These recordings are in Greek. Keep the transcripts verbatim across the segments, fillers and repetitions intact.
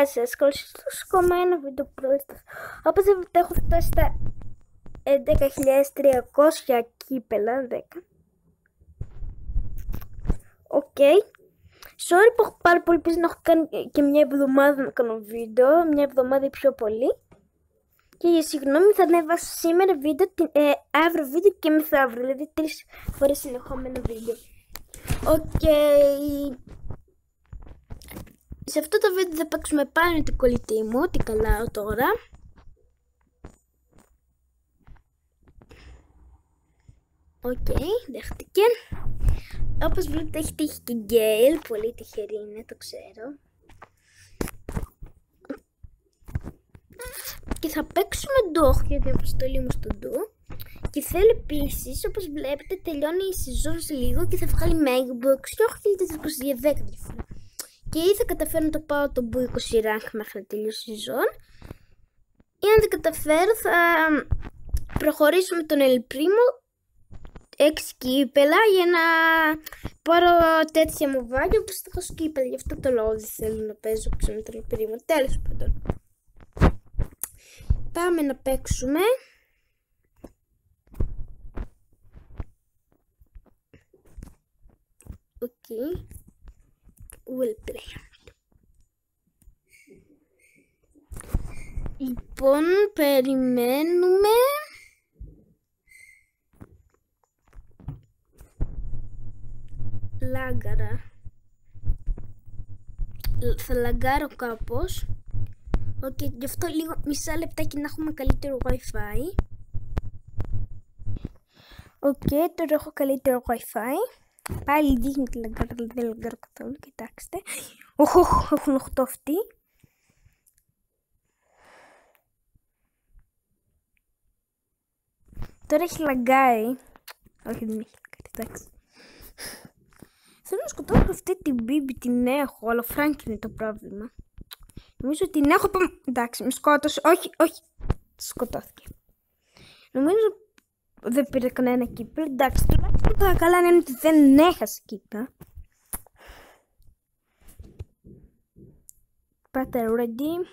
Γεια σας, καλώς ήρθατε στο ακόμα ένα βίντεο πρόσθετο. Όπως βλέπετε έχω φτάσει στα έντεκα χιλιάδες τριακόσια κύπελα, δέκα. Οκ. Okay. Sorry που έχω πάρα πολύ πίσω να έχω κάνει και μια εβδομάδα να κάνω βίντεο, μια εβδομάδα ή πιο πολύ. Και για συγγνώμη θα ανέβασω σήμερα βίντεο, ε, αύριο βίντεο και μεθαύριο, δηλαδή τρεις φορές συνεχόμενα βίντεο. Οκ. Okay. Σε αυτό το βίντεο θα παίξουμε πάνω την κολλητή μου, τι καλά τώρα. Οκ, okay, δέχτηκε. Όπως βλέπετε έχει τύχει και Γκέιλ, πολύ τυχερή είναι, το ξέρω. Και θα παίξουμε ντόχ για την αποστολή μου στο ντου. Και θέλω επίσης, όπως βλέπετε, τελειώνει η σεζόν σε λίγο και θα βγάλει Megbox και όχι είκοσι για δέκα φορά. Και ή θα καταφέρω να το πάω το μπου είκοσι rank μέχρι να τελειώσει η σεζόν, ή αν δεν καταφέρω θα προχωρήσω με τον El Primo έξι κύπελα για να πάρω τέτοια μοβάκια όπως θα έχω σκύπελα. Γι' αυτό το λόγο δεν θέλω να παίζω με τον El Primo. Τέλος πάντων, πάμε να παίξουμε. Οκ. Okay. Will play. Λοιπόν, περιμένουμε. Λάγκαρα. Θα λαγκάρω κάπως. Οκ, okay, γι' αυτό λίγο μισά λεπτάκι να έχουμε καλύτερο Wi-Fi. Οκ, okay, τώρα έχω καλύτερο Wi-Fi. Πάλι δείχνει τη λαγκάρα, δεν λαγκάρω καθόλου, κοιτάξτε. Οχ, οχ, έχουν οχτώ αυτοί. Τώρα έχει λαγκάρει. Όχι, δεν έχει λαγκάρει, εντάξει. Θέλω να σκοτώσω αυτή την μπίμπι, την έχω, αλλά ο Φράνκ είναι το πρόβλημα. Νομίζω ότι την έχω, εντάξει, με σκότωσε. Όχι, όχι, σκοτώθηκε. Νομίζω δεν πήρε κανένα κύπελ. Εντάξει, τουλάχιστον τα καλά είναι ότι δεν έχασε κύπελ. Πάτε ready.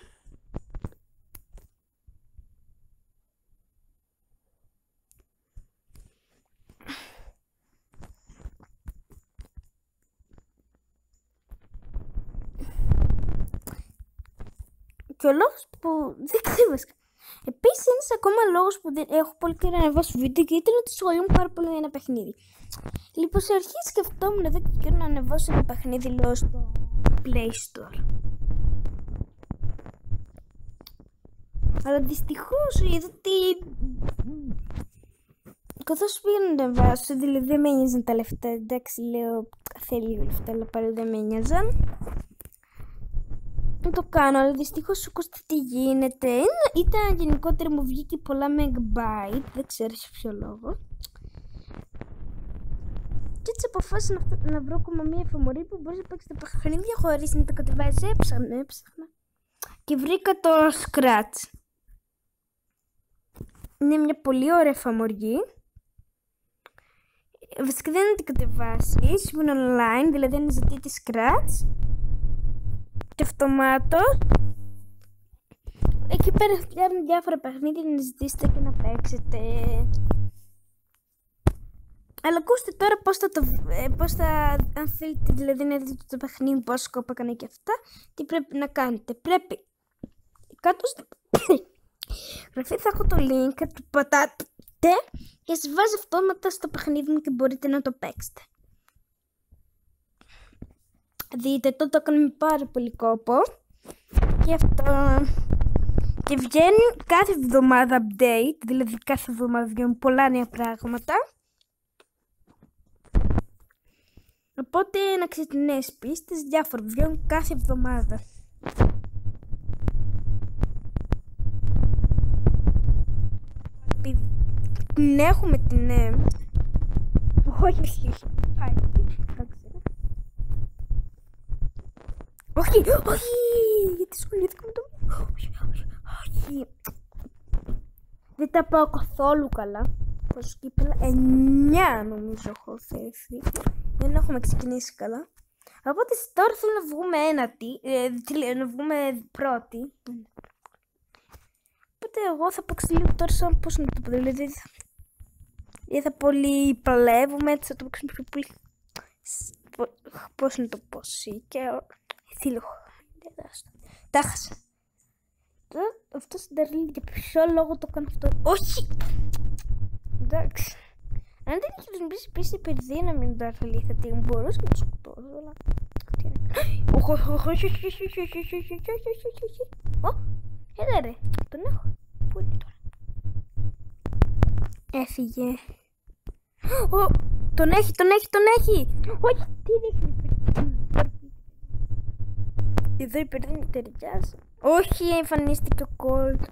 Και ο λόγος που δεν κρύβεσαι. Επίσης, ένας ακόμα λόγος που δεν έχω πολύ καιρό να ανεβάσω βίντεο και ήταν ότι σχολιούμαι πάρα πολύ για ένα παιχνίδι. Λοιπόν, σε αρχή σκεφτόμουν εδώ και καιρό να ανεβάσω ένα παιχνίδι, λέω, στο Play Store. Αλλά δυστυχώς είδα ότι καθώς πήγα να ανεβάσω, δηλαδή δεν με ένοιαζαν τα λεφτά. Εντάξει, λέω, θέλει λίγο λεφτά, αλλά πάλι δεν με ένοιαζαν. Δεν το κάνω, αλλά δυστυχώς ακούστε τι γίνεται. Ήταν γενικότερα μου βγήκε πολλά megabyte, δεν ξέρω σε ποιο λόγο. Και έτσι αποφάσισα να, να βρω ακόμα μία εφαρμογή που μπορεί να παίξει τα παιχνίδια χωρίς να τα κατεβάζει. Έψαχνα, έψαχνα. Και βρήκα το Scratch. Είναι μια πολύ ωραία εφαρμογή. Βασικά δεν είναι να την κατεβάσεις, είναι online, δηλαδή είναι ζητήτη Scratch. Και αυτομάτως εκεί πέρα φτιάχνουν διάφορα παιχνίδια να ζητήσετε και να παίξετε. Αλλά ακούστε τώρα πώς θα το, πώς θα, αν θέλετε δηλαδή να δείτε το παιχνίδι, πόσο σκόπα έκανε και αυτά, τι πρέπει να κάνετε. Πρέπει κάτω στο γραφή θα έχω το link, το πατάτε και σας βάζει αυτόματα στο παιχνίδι μου και μπορείτε να το παίξετε. Δείτε το, το έκανα με πάρα πολύ κόπο και αυτό. Και βγαίνει κάθε εβδομάδα update, δηλαδή κάθε εβδομάδα βγαίνουν πολλά νέα πράγματα. Οπότε να ξέρετε νέες πίστες, διάφορα βγαίνουν κάθε εβδομάδα. Την έχουμε την νέα. Όχι, όχι, όχι. Όχι, όχι, γιατί σχολιάθηκα με το... Όχι, όχι, όχι. Δεν τα πάω καθόλου καλά. Πόσο κύπελα, εννιά νομίζω έχω θέσει. Δεν έχουμε ξεκινήσει καλά. Οπότε τώρα θέλω να βγούμε ένατη, ε, να βγούμε πρώτη. Οπότε εγώ θα παίξω λίγο τώρα σαν πώς να το πω, δηλαδή ή θα πολύ παλεύουμε, έτσι θα το παίξουμε πιο πολύ, πώς να το πω, και θύλο, τα χάσα. Τώρα αυτό συνταρρύνει για ποιο λόγο το κάνω αυτό, όχι, εντάξει. Αν δεν είχε χρησιμοποιήσει επίσης υπερδύναμη το αρθαλή, θα την μπορούσα να το σκοτώσω, αλλά... Όχι, όχι, όχι, όχι, όχι, όχι, όχι, όχι, όχι, όχι, όχι. Ω, έλα ρε, τον έχω. Πού είναι τώρα? Έφυγε. Ω, τον έχει, τον έχει, τον έχει. Όχι, τι δείχνει. Εδώ η υπερδύναμη ταιριάζει. Όχι, εμφανίστηκε ο Colt.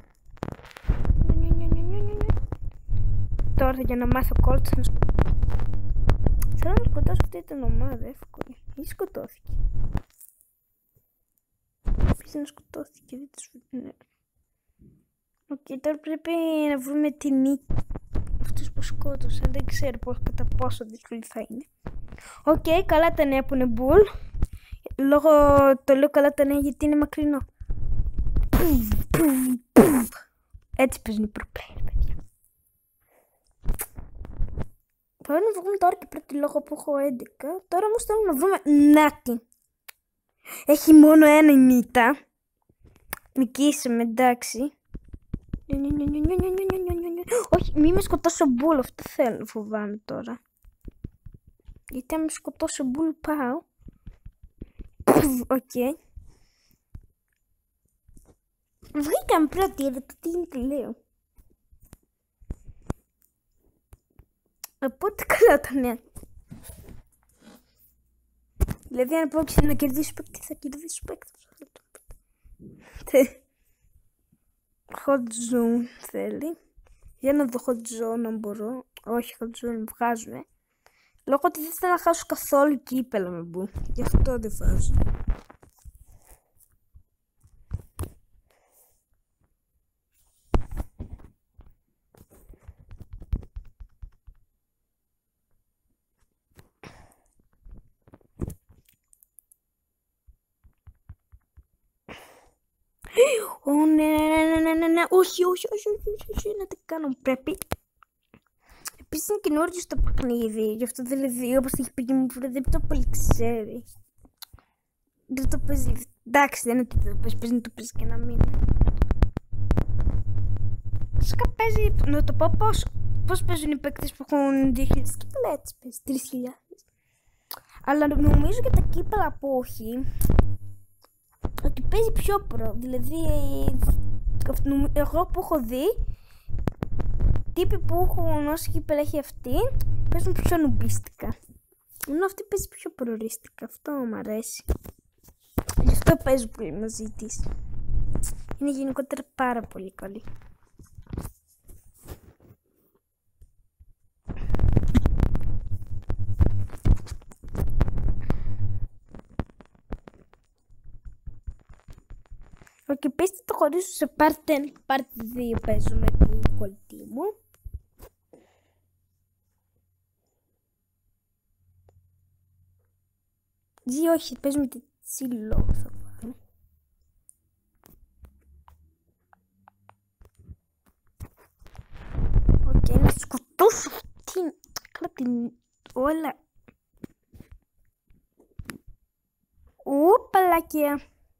Τώρα για να μάθω Colt θα σκοτώσω. Θέλω να σκοτώσω αυτή την ομάδα, εύκολη. Ή σκοτώθηκε. Επίσης να σκοτώθηκε, δεν τους βρήκε. Οκ, τώρα πρέπει να βρούμε τη νίκη. Αυτούς που σκότωσαν, δεν ξέρω πώς, κατά πόσο δύσκολη θα είναι. Οκ, okay, καλά τα νέα που είναι μπουλ. Λόγω, το λέω καλά τα νέα γιατί είναι μακρινό. Έτσι παίζουν οι pro-player, παιδιά. Πρέπει να βγούμε τώρα και πρώτη λόγω που έχω έντεκα. Τώρα όμως θέλω να βρούμε Νάτι. Έχει μόνο ένα η Νίτα. Νικήσαμε, εντάξει. Όχι, μη με σκοτώσω μπουλ, αυτό θέλω, φοβάμαι τώρα. Γιατί αν με σκοτώσω μπουλ πάω. Οκ. Βγήκαμε πρώτη, είδατε τι είναι τι λέω. Οπότε καλά τα νέα. Δηλαδή αν πω να κερδίσω παίκτη θα κερδίσω παίκτη. Hot zone θέλει. Για να δω hot zone αν μπορώ. Όχι hot zone βγάζουμε. Λόγω ότι δεν θέλω να χάσω καθόλου κύπελα με μπου. Γι' αυτό δεν βάζω. Ω, ναι, ναι, ναι, ναι, ναι, ναι, όχι, όχι, όχι, όχι, όχι, να τι κάνω, πρέπει. Επίσης είναι καινούργιο στο παιχνίδι, γι' αυτό δηλαδή, όπως έχει πει και μου δεν το πολύ ξέρει. Δεν το παίζει, εντάξει, δεν είναι ότι δεν το παίζει, παίζει να το παίζει και ένα μήνα. Φυσικά παίζει, να το πω πώς, πώς παίζουν οι παίκτες που έχουν δύο χιλιάδες κύπελα, έτσι παίζει, τρεις χιλιάδες. Αλλά νομίζω και τα κύπελα που όχι, ότι παίζει πιο προ, δηλαδή εγώ που έχω δει τύποι που έχουν όση κύπελα έχει αυτή παίζουν πιο νουμπίστικα, ενώ αυτή παίζει πιο προορίστικα, αυτό μου αρέσει, γι' αυτό παίζω πολύ μαζί της, είναι γενικότερα πάρα πολύ καλή. Και επίσης το χωρίσω σε part ένα και part δύο παίζω με την κολλητή μου. Ή όχι, παίζω με την τσίλο θα βάλω. Οκ, okay, να σκοτώσω αυτήν. Καλά την όλα. Ου, παλάκια.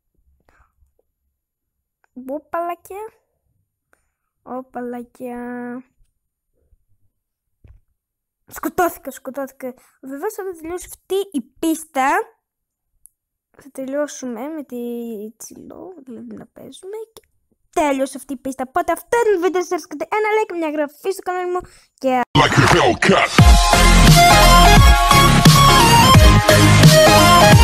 Ω παλάκια. Ω παλάκια. Σκοτώθηκα, σκοτώθηκα. Βεβαίως όταν τελειώσει αυτή η πίστα θα τελειώσουμε με τη τσιλό, δηλαδή να παίζουμε και τέλειωσε αυτή η πίστα. Οπότε αυτό είναι το βίντεο, σας αρέσκεται ένα like και μια εγγραφή στο κανάλι μου και...